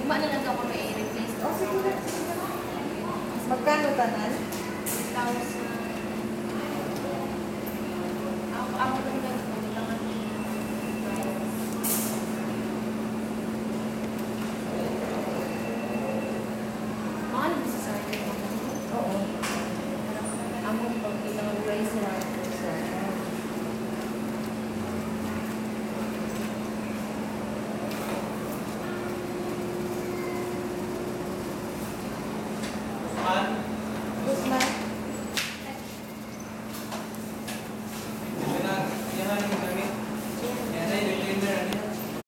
Uma na lang ako may replace. Oh, sige na. Magkano tanan? 1,000.